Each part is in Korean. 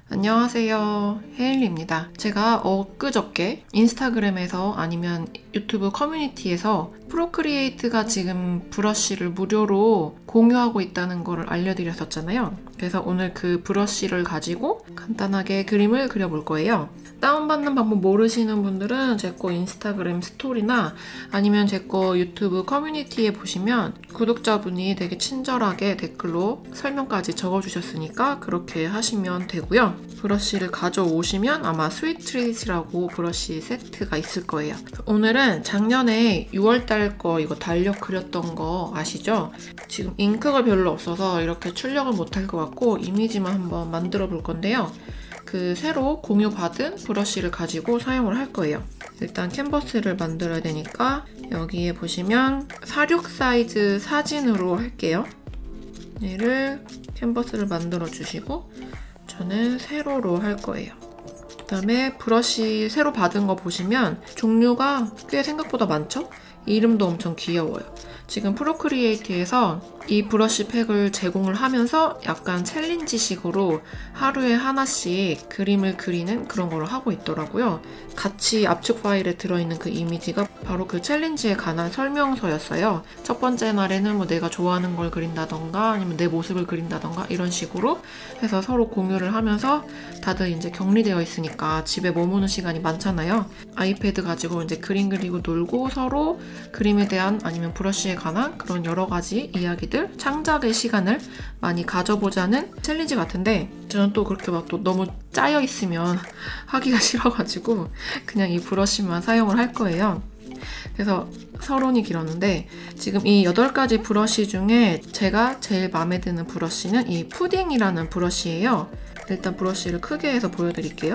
안녕하세요. 헤일리입니다. 제가 엊그저께 인스타그램에서 아니면 유튜브 커뮤니티에서 프로크리에이트가 지금 브러쉬를 무료로 공유하고 있다는 거를 알려드렸었잖아요. 그래서 오늘 그 브러쉬를 가지고 간단하게 그림을 그려볼 거예요. 다운받는 방법 모르시는 분들은 제 거 인스타그램 스토리나 아니면 제 거 유튜브 커뮤니티에 보시면 구독자분이 되게 친절하게 댓글로 설명까지 적어주셨으니까 그렇게 하시면 되고요. 브러쉬를 가져오시면 아마 스위트트릿이라고 브러쉬 세트가 있을 거예요. 오늘은 작년에 6월달 거 이거 달력 그렸던 거 아시죠? 지금 잉크가 별로 없어서 이렇게 출력을 못할 것 같고 이미지만 한번 만들어 볼 건데요. 그 새로 공유받은 브러쉬를 가지고 사용을 할 거예요. 일단 캔버스를 만들어야 되니까 여기에 보시면 46 사이즈 사진으로 할게요. 얘를 캔버스를 만들어 주시고 저는 세로로 할 거예요. 그 다음에 브러쉬 새로 받은 거 보시면 종류가 꽤 생각보다 많죠? 이름도 엄청 귀여워요. 지금 프로크리에이트에서 이 브러쉬 팩을 제공을 하면서 약간 챌린지식으로 하루에 하나씩 그림을 그리는 그런 걸 하고 있더라고요. 같이 압축 파일에 들어있는 그 이미지가 바로 그 챌린지에 관한 설명서였어요. 첫 번째 날에는 뭐 내가 좋아하는 걸 그린다던가 아니면 내 모습을 그린다던가 이런 식으로 해서 서로 공유를 하면서 다들 이제 격리되어 있으니까 집에 머무는 시간이 많잖아요. 아이패드 가지고 이제 그림 그리고 놀고 서로 그림에 대한 아니면 브러쉬에 관한 그런 여러 가지 이야기들, 창작의 시간을 많이 가져보자는 챌린지 같은데 저는 또 그렇게 막 또 너무 짜여 있으면 하기가 싫어가지고 그냥 이 브러쉬만 사용을 할 거예요. 그래서 서론이 길었는데 지금 이 8가지 브러쉬 중에 제가 제일 마음에 드는 브러쉬는 이 푸딩이라는 브러쉬예요. 일단 브러쉬를 크게 해서 보여드릴게요.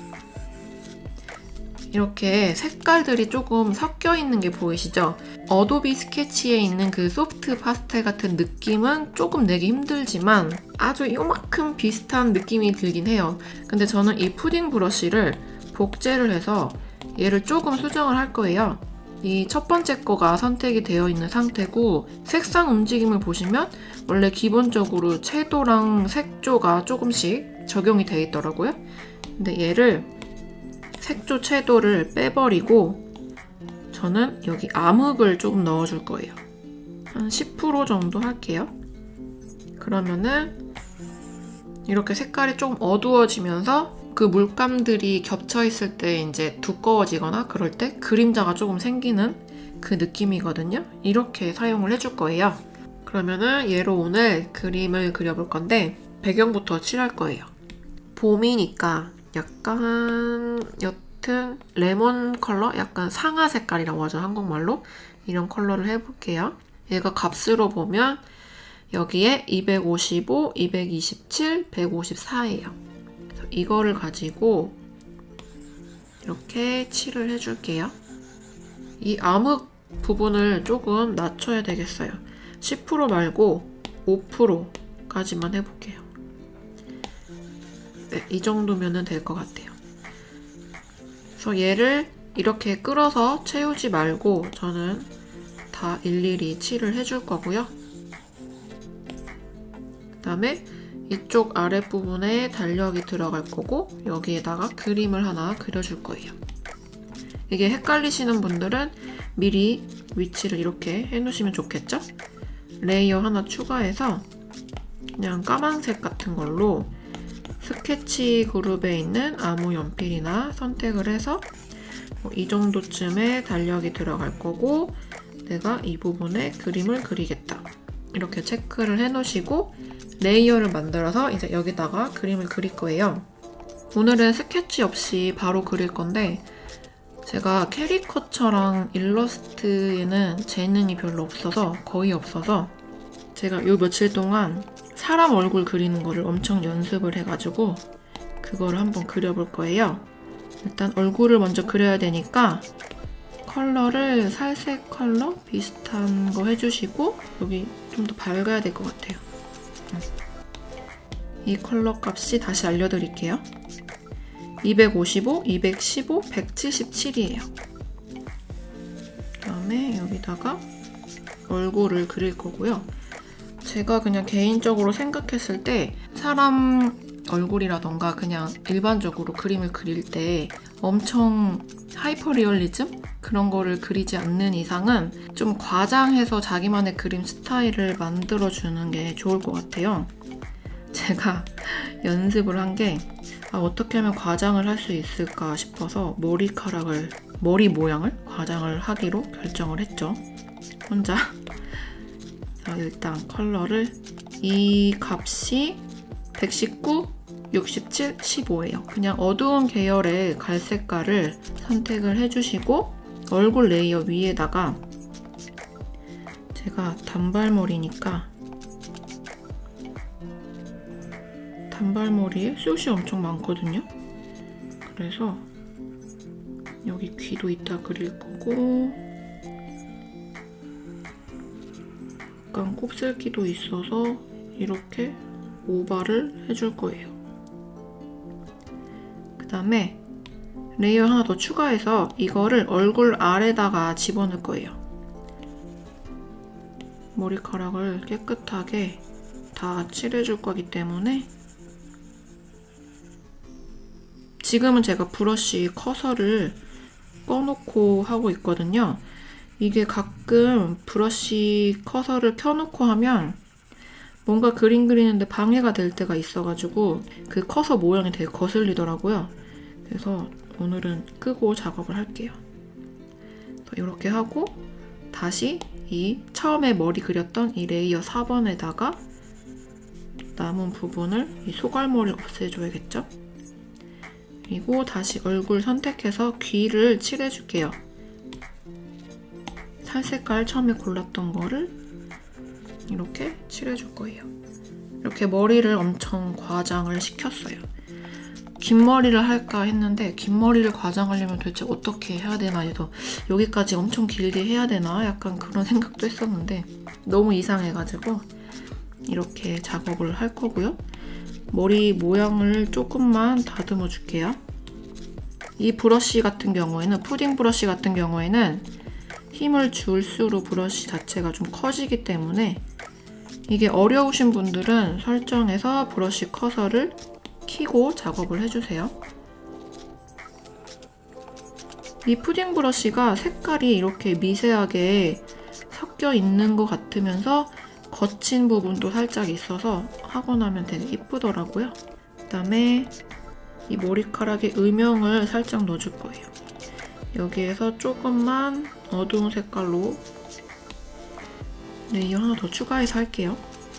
이렇게 색깔들이 조금 섞여 있는 게 보이시죠? 어도비 스케치에 있는 그 소프트 파스텔 같은 느낌은 조금 내기 힘들지만 아주 요만큼 비슷한 느낌이 들긴 해요. 근데 저는 이 푸딩 브러쉬를 복제를 해서 얘를 조금 수정을 할 거예요. 이 첫 번째 거가 선택이 되어 있는 상태고 색상 움직임을 보시면 원래 기본적으로 채도랑 색조가 조금씩 적용이 되어 있더라고요. 근데 얘를 색조 채도를 빼버리고 저는 여기 암흑을 조금 넣어줄 거예요. 한 10% 정도 할게요. 그러면은 이렇게 색깔이 조금 어두워지면서 그 물감들이 겹쳐 있을 때 이제 두꺼워지거나 그럴 때 그림자가 조금 생기는 그 느낌이거든요. 이렇게 사용을 해줄 거예요. 그러면은 얘로 오늘 그림을 그려볼 건데 배경부터 칠할 거예요. 봄이니까 약간 옅은 레몬 컬러? 약간 상아 색깔이라고 하죠, 한국말로. 이런 컬러를 해볼게요. 얘가 값으로 보면 여기에 255, 227, 154예요. 그래서 이거를 가지고 이렇게 칠을 해줄게요. 이 암흑 부분을 조금 낮춰야 되겠어요. 10% 말고 5%까지만 해볼게요. 네, 이 정도면 될 것 같아요. 그래서 얘를 이렇게 끌어서 채우지 말고 저는 다 일일이 칠을 해줄 거고요. 그 다음에 이쪽 아랫부분에 달력이 들어갈 거고 여기에다가 그림을 하나 그려줄 거예요. 이게 헷갈리시는 분들은 미리 위치를 이렇게 해놓으시면 좋겠죠? 레이어 하나 추가해서 그냥 까만색 같은 걸로 스케치 그룹에 있는 아무 연필이나 선택을 해서 이 정도쯤에 달력이 들어갈 거고 내가 이 부분에 그림을 그리겠다. 이렇게 체크를 해 놓으시고 레이어를 만들어서 이제 여기다가 그림을 그릴 거예요. 오늘은 스케치 없이 바로 그릴 건데 제가 캐리커처랑 일러스트에는 재능이 별로 없어서 거의 없어서 제가 요 며칠 동안 사람 얼굴 그리는 거를 엄청 연습을 해가지고 그거를 한번 그려볼 거예요. 일단 얼굴을 먼저 그려야 되니까 컬러를 살색 컬러 비슷한 거 해주시고 여기 좀 더 밝아야 될 것 같아요. 이 컬러 값이 다시 알려드릴게요. 255, 215, 177이에요. 그 다음에 여기다가 얼굴을 그릴 거고요. 제가 그냥 개인적으로 생각했을 때 사람 얼굴이라던가 그냥 일반적으로 그림을 그릴 때 엄청 하이퍼 리얼리즘? 그런 거를 그리지 않는 이상은 좀 과장해서 자기만의 그림 스타일을 만들어주는 게 좋을 것 같아요. 제가 연습을 한 게 어떻게 하면 과장을 할 수 있을까 싶어서 머리 모양을 과장을 하기로 결정을 했죠. 혼자. 자, 일단 컬러를 이 값이 119, 67, 15예요. 그냥 어두운 계열의 갈색깔을 선택을 해주시고 얼굴 레이어 위에다가 제가 단발머리니까 단발머리에 숱이 엄청 많거든요. 그래서 여기 귀도 이따 그릴 거고 약간 곱슬기도 있어서 이렇게 오버를 해줄 거예요. 그 다음에 레이어 하나 더 추가해서 이거를 얼굴 아래다가 집어넣을 거예요. 머리카락을 깨끗하게 다 칠해줄 거기 때문에 지금은 제가 브러쉬 커서를 꺼놓고 하고 있거든요. 이게 가끔 브러쉬 커서를 켜놓고 하면 뭔가 그림 그리는데 방해가 될 때가 있어가지고 그 커서 모양이 되게 거슬리더라고요. 그래서 오늘은 끄고 작업을 할게요. 이렇게 하고 다시 이 처음에 머리 그렸던 이 레이어 4번에다가 남은 부분을 이 소갈머리를 없애줘야겠죠? 그리고 다시 얼굴 선택해서 귀를 칠해줄게요. 살색깔 처음에 골랐던 거를 이렇게 칠해줄 거예요. 이렇게 머리를 엄청 과장을 시켰어요. 긴 머리를 할까 했는데 긴 머리를 과장하려면 도대체 어떻게 해야 되나 해서 여기까지 엄청 길게 해야 되나 약간 그런 생각도 했었는데 너무 이상해가지고 이렇게 작업을 할 거고요. 머리 모양을 조금만 다듬어 줄게요. 이 브러쉬 같은 경우에는 푸딩 브러쉬 같은 경우에는 힘을 줄수록 브러쉬 자체가 좀 커지기 때문에 이게 어려우신 분들은 설정에서 브러쉬 커서를 켜고 작업을 해주세요. 이 푸딩 브러쉬가 색깔이 이렇게 미세하게 섞여 있는 것 같으면서 거친 부분도 살짝 있어서 하고 나면 되게 이쁘더라고요. 그 다음에 이 머리카락에 음영을 살짝 넣어줄 거예요. 여기에서 조금만 어두운 색깔로 레이어 하나 더 추가해서 할게요.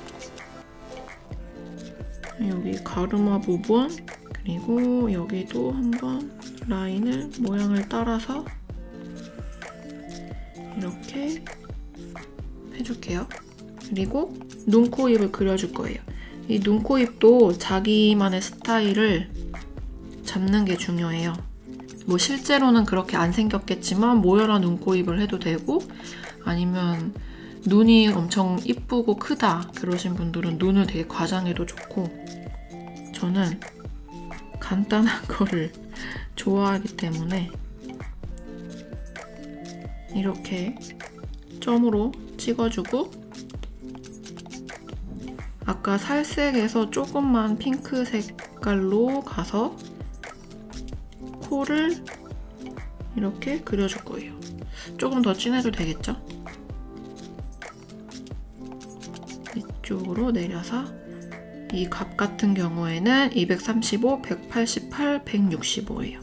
여기 가르마 부분 그리고 여기도 한번 라인을 모양을 따라서 이렇게 해줄게요. 그리고 눈, 코, 입을 그려줄 거예요. 이 눈, 코, 입도 자기만의 스타일을 잡는 게 중요해요. 뭐 실제로는 그렇게 안 생겼겠지만 모여라 눈, 코, 입을 해도 되고 아니면 눈이 엄청 이쁘고 크다 그러신 분들은 눈을 되게 과장해도 좋고 저는 간단한 거를 좋아하기 때문에 이렇게 점으로 찍어주고 아까 살색에서 조금만 핑크 색깔로 가서 코를 이렇게 그려줄 거예요. 조금 더 진해도 되겠죠? 이쪽으로 내려서 이 값 같은 경우에는 235, 188, 165예요.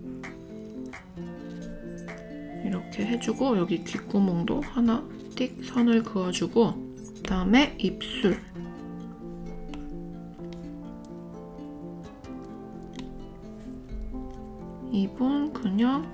이렇게 해주고 여기 귓구멍도 하나 띡 선을 그어주고 그 다음에 입술 입은 그냥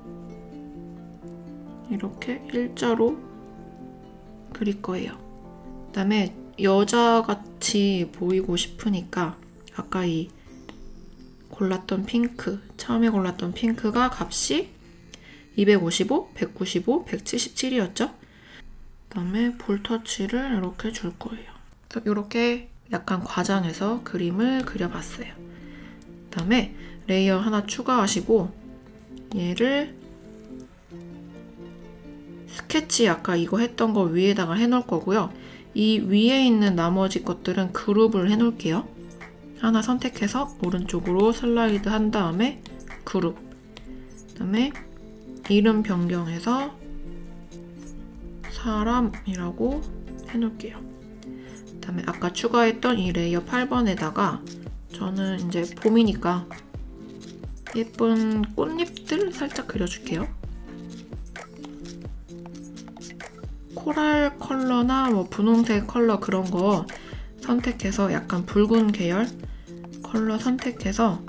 이렇게 일자로 그릴 거예요. 그 다음에 여자같이 보이고 싶으니까 아까 이 골랐던 핑크, 처음에 골랐던 핑크가 값이 255, 195, 177이었죠? 그 다음에 볼터치를 이렇게 줄 거예요. 그래서 이렇게 약간 과장해서 그림을 그려봤어요. 그 다음에 레이어 하나 추가하시고 얘를 스케치 아까 이거 했던 거 위에다가 해놓을 거고요. 이 위에 있는 나머지 것들은 그룹을 해놓을게요. 하나 선택해서 오른쪽으로 슬라이드 한 다음에 그룹, 그 다음에 이름 변경해서 사람이라고 해놓을게요. 그 다음에 아까 추가했던 이 레이어 8번에다가 저는 이제 봄이니까 예쁜 꽃잎들 살짝 그려줄게요. 코랄 컬러나 뭐 분홍색 컬러 그런 거 선택해서 약간 붉은 계열 컬러 선택해서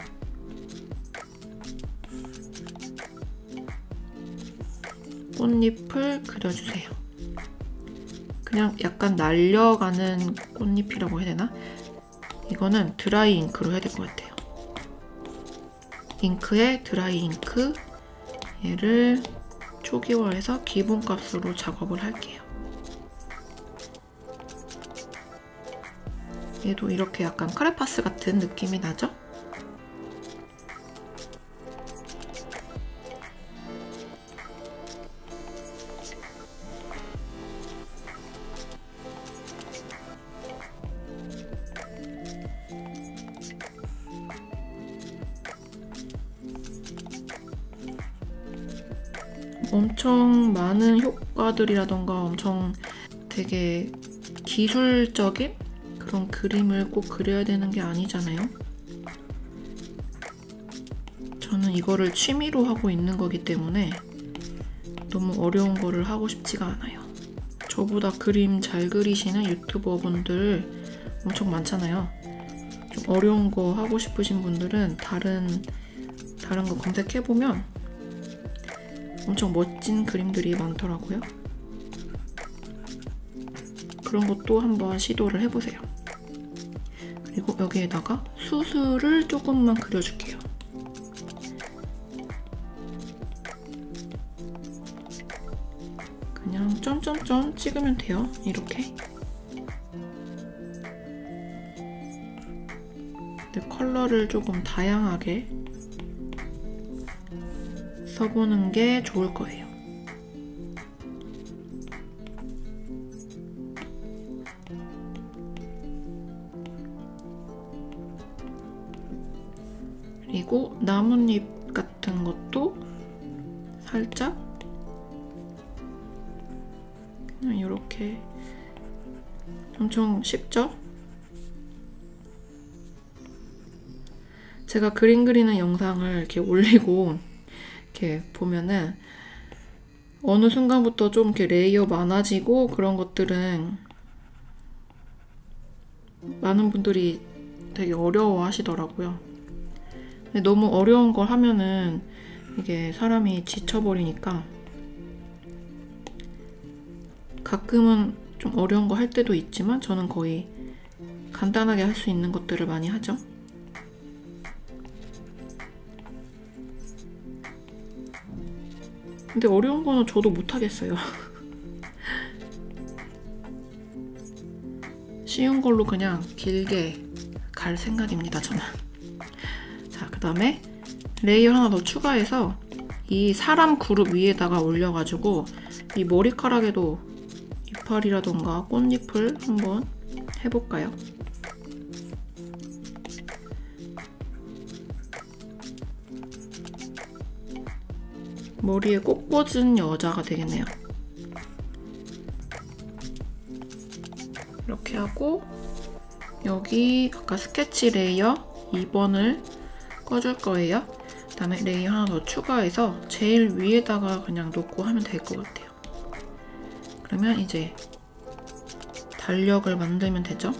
꽃잎을 그려주세요. 그냥 약간 날려가는 꽃잎이라고 해야 되나? 이거는 드라이 잉크로 해야 될 것 같아요. 잉크에 드라이 잉크, 얘를 초기화해서 기본값으로 작업을 할게요. 얘도 이렇게 약간 크레파스 같은 느낌이 나죠? 엄청 많은 효과들이라던가 엄청 되게 기술적인 그런 그림을 꼭 그려야 되는 게 아니잖아요. 저는 이거를 취미로 하고 있는 거기 때문에 너무 어려운 거를 하고 싶지가 않아요. 저보다 그림 잘 그리시는 유튜버분들 엄청 많잖아요. 좀 어려운 거 하고 싶으신 분들은 다른 거 검색해보면 엄청 멋진 그림들이 많더라고요. 그런 것도 한번 시도를 해보세요. 그리고 여기에다가 수술을 조금만 그려줄게요. 그냥 점점점 찍으면 돼요. 이렇게. 근데 컬러를 조금 다양하게 써보는 게 좋을 거예요. 그리고 나뭇잎 같은 것도 살짝 그냥 이렇게 엄청 쉽죠? 제가 그림 그리는 영상을 이렇게 올리고 이렇게 보면은 어느 순간부터 좀 이렇게 레이어 많아지고 그런 것들은 많은 분들이 되게 어려워 하시더라고요. 근데 너무 어려운 걸 하면은 이게 사람이 지쳐버리니까 가끔은 좀 어려운 거 할 때도 있지만 저는 거의 간단하게 할 수 있는 것들을 많이 하죠. 근데 어려운 거는 저도 못하겠어요. 쉬운 걸로 그냥 길게 갈 생각입니다, 저는. 자, 그 다음에 레이어 하나 더 추가해서 이 사람 그룹 위에다가 올려가지고 이 머리카락에도 이파리라던가 꽃잎을 한번 해볼까요? 머리에 꽃 꽂은 여자가 되겠네요. 이렇게 하고 여기 아까 스케치 레이어 2번을 꺼줄 거예요. 그 다음에 레이어 하나 더 추가해서 제일 위에다가 그냥 놓고 하면 될 것 같아요. 그러면 이제 달력을 만들면 되죠.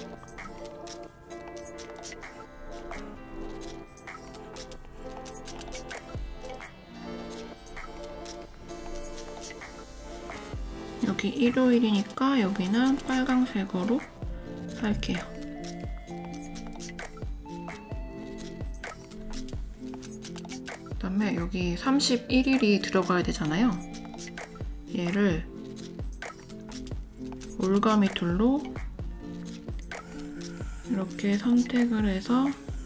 여기 일요일이니까 여기는 빨강색으로 할게요. 그 다음에 여기 31일이 들어가야 되잖아요. 얘를 올가미 툴로 이렇게 선택을 해서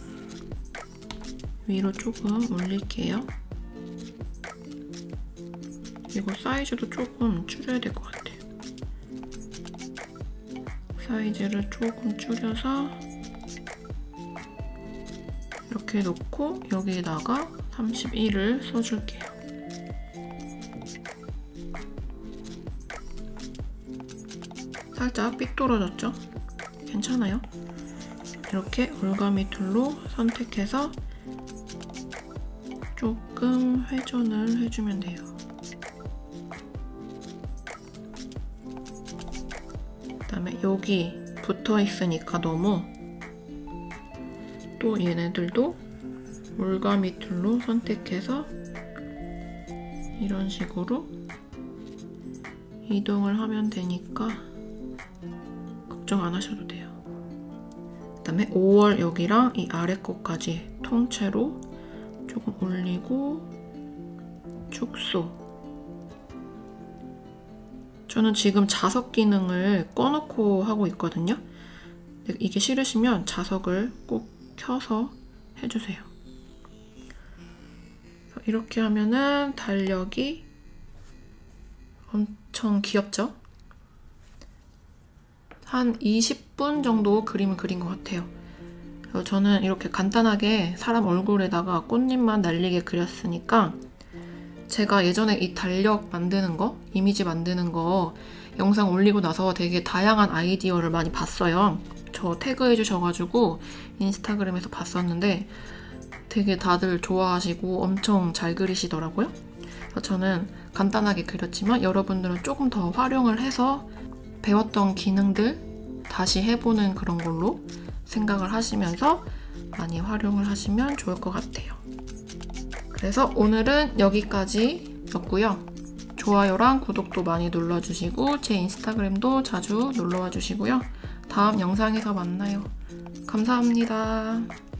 위로 조금 올릴게요. 그리고 사이즈도 조금 줄여야 될 것 같아요. 사이즈를 조금 줄여서 이렇게 놓고 여기에다가 31을 써줄게요. 살짝 삐뚤어졌죠? 괜찮아요? 이렇게 올가미 툴로 선택해서 조금 회전을 해주면 돼요. 그다음에 여기 붙어 있으니까 너무 또 얘네들도 올가미 툴로 선택해서 이런 식으로 이동을 하면 되니까 걱정 안 하셔도 돼요. 그다음에 5월 여기랑 이 아래 거까지 통째로 조금 올리고 축소. 저는 지금 자석 기능을 꺼놓고 하고 있거든요. 이게 싫으시면 자석을 꼭 켜서 해주세요. 이렇게 하면은 달력이 엄청 귀엽죠? 한 20분 정도 그림을 그린 것 같아요. 저는 이렇게 간단하게 사람 얼굴에다가 꽃잎만 날리게 그렸으니까 제가 예전에 이 달력 만드는 거, 이미지 만드는 거 영상 올리고 나서 되게 다양한 아이디어를 많이 봤어요. 저 태그해 주셔가지고 인스타그램에서 봤었는데 되게 다들 좋아하시고 엄청 잘 그리시더라고요. 그래서 저는 간단하게 그렸지만 여러분들은 조금 더 활용을 해서 배웠던 기능들 다시 해보는 그런 걸로 생각을 하시면서 많이 활용을 하시면 좋을 것 같아요. 그래서 오늘은 여기까지였고요. 좋아요랑 구독도 많이 눌러주시고 제 인스타그램도 자주 놀러와 주시고요. 다음 영상에서 만나요. 감사합니다.